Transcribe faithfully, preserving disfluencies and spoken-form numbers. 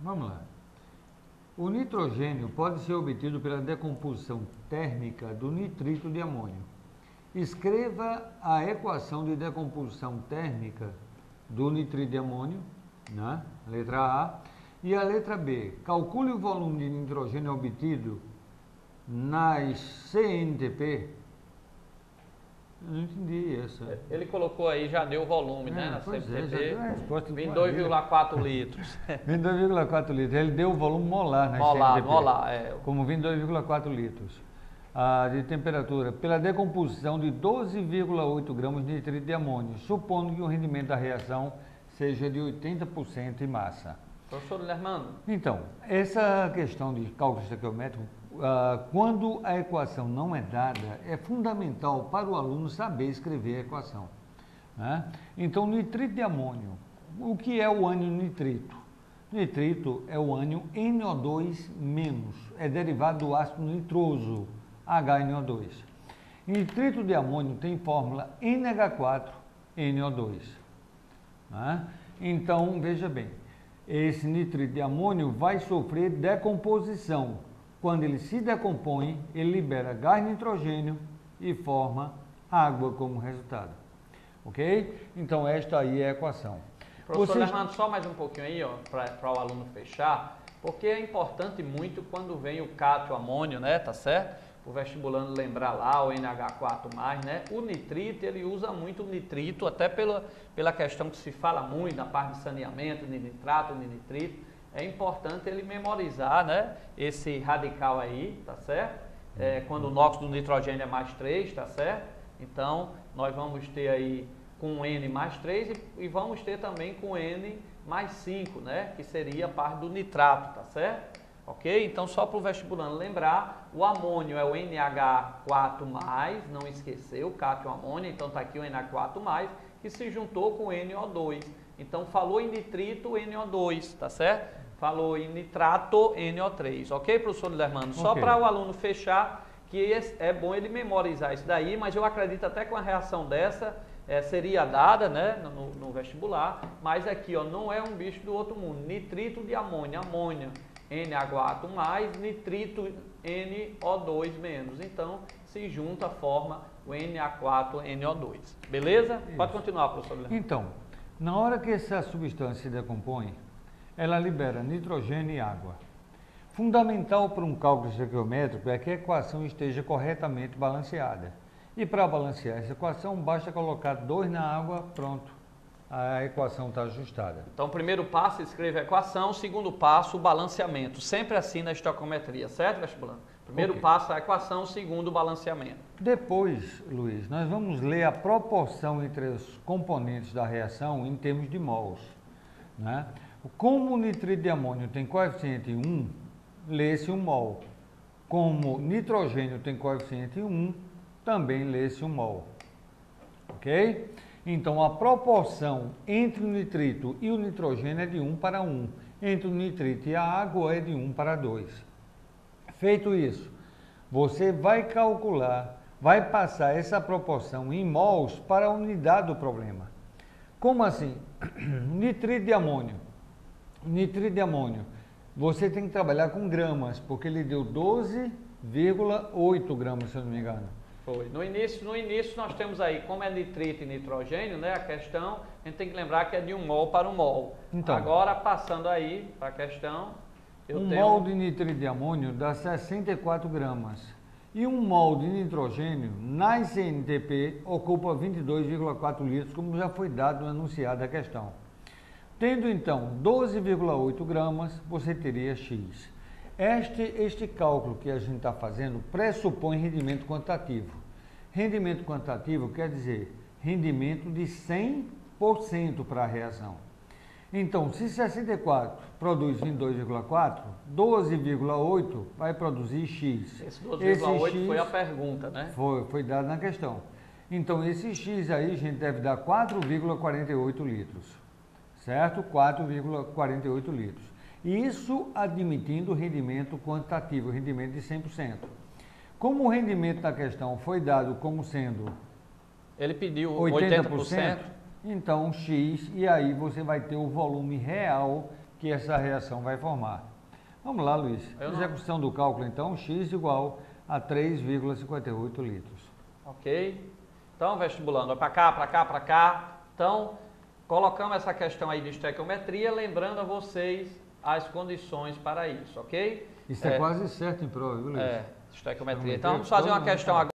Vamos lá. O nitrogênio pode ser obtido pela decomposição térmica do nitrito de amônio. Escreva a equação de decomposição térmica do nitrito de amônio, né? Letra A. E a letra B. Calcule o volume de nitrogênio obtido nas C N T P. Eu não entendi essa. Ele colocou aí, já deu o volume, é, né? Na pois C N T P. É, já deu a resposta. vinte e dois vírgula quatro litros. vinte e dois vírgula quatro litros. Ele deu o volume molar na Molar, C N T P. molar, é. Como vinte e dois vírgula quatro litros. Ah, de temperatura, pela decomposição de doze vírgula oito gramas de nitrito de amônio, supondo que o rendimento da reação seja de oitenta por cento em massa. Professor Lermando. Então, essa questão de cálculo estequiométrico, ah, quando a equação não é dada, é fundamental para o aluno saber escrever a equação, né? Então, nitrito de amônio, o que é o ânion nitrito? Nitrito é o ânion N O dois menos, é derivado do ácido nitroso, H N O dois. Nitrito de amônio tem fórmula N H quatro N O dois. Né? Então, veja bem, esse nitrito de amônio vai sofrer decomposição. Quando ele se decompõe, ele libera gás nitrogênio e forma água como resultado. Ok? Então, esta aí é a equação. Professor Vocês... Lermando, só mais um pouquinho aí, para o aluno fechar, porque é importante muito quando vem o cátio amônio, né? Tá certo? O vestibulando lembrar lá, o N H quatro mais, né? O nitrito, ele usa muito o nitrito, até pela, pela questão que se fala muito na parte de saneamento, de nitrato, de nitrito. É importante ele memorizar, né? Esse radical aí, tá certo? É, quando o nóxido do nitrogênio é mais três, tá certo? Então, nós vamos ter aí com N mais três e, e vamos ter também com N mais cinco, né? Que seria a parte do nitrato, tá certo? Ok? Então, só para o vestibulando lembrar, o amônio é o N H quatro mais, não esqueceu, o cátio amônio, então está aqui o N H quatro mais, que se juntou com o N O dois. Então, falou em nitrito, N O dois, tá certo? Falou em nitrato, N O três. Ok, professor Lermando? Só Okay. para o aluno fechar, que é bom ele memorizar isso daí, mas eu acredito até que uma reação dessa é, seria dada, né, no, no vestibular, mas aqui, ó, não é um bicho do outro mundo. Nitrito de amônia, amônia. N H quatro mais, nitrito N O dois menos. Então, se junta, forma o N H quatro N O dois. Beleza? Isso. Pode continuar, professor Leandro. Então, na hora que essa substância se decompõe, ela libera nitrogênio e água. Fundamental para um cálculo estequiométrico é que a equação esteja corretamente balanceada. E para balancear essa equação, basta colocar dois na água, pronto. A equação está ajustada. Então, primeiro passo, escreve a equação. Segundo passo, o balanceamento. Sempre assim na estequiometria, certo, vestibulando? Primeiro okay. passo, a equação. Segundo, o balanceamento. Depois, Luiz, nós vamos ler a proporção entre os componentes da reação em termos de mols, né? Como o nitrito de amônio tem coeficiente um, lê-se um mol. Como nitrogênio tem coeficiente um, também lê-se um mol. Ok? Então, a proporção entre o nitrito e o nitrogênio é de um para um. Entre o nitrito e a água é de um para dois. Feito isso, você vai calcular, vai passar essa proporção em mols para a unidade do problema. Como assim? Nitrito de amônio. Nitrito de amônio. Você tem que trabalhar com gramas, porque ele deu doze vírgula oito gramas, se eu não me engano. Foi. No início, no início nós temos aí, como é nitrito e nitrogênio, né, a questão, a gente tem que lembrar que é de um mol para um mol. Então, agora, passando aí para a questão, eu um tenho... mol de nitrito de amônio dá sessenta e quatro gramas. E um mol de nitrogênio, na C N T P, ocupa vinte e dois vírgula quatro litros, como já foi dado no enunciado da questão. Tendo, então, doze vírgula oito gramas, você teria X. Este, este cálculo que a gente está fazendo pressupõe rendimento quantitativo. Rendimento quantitativo quer dizer rendimento de cem por cento para a reação. Então, se sessenta e quatro produz vinte e dois vírgula quatro, doze vírgula oito vai produzir X. Esse doze vírgula oito foi a pergunta, né? Foi, foi dado na questão. Então, esse X aí, a gente deve dar quatro vírgula quarenta e oito litros. Certo? quatro vírgula quarenta e oito litros. Isso admitindo o rendimento quantitativo, o rendimento de cem por cento. Como o rendimento da questão foi dado como sendo ele pediu oitenta por cento, então X, e aí você vai ter o volume real que essa reação vai formar. Vamos lá, Luiz. Eu Execução não... do cálculo, então, x igual a três vírgula cinquenta e oito litros. Ok? Então, vestibulando, para cá, para cá, para cá. Então, colocamos essa questão aí de estequiometria, lembrando a vocês as condições para isso, ok? Isso é, é quase certo em prova, viu, Luiz? É, estequiometria. Então, vamos fazer uma questão agora.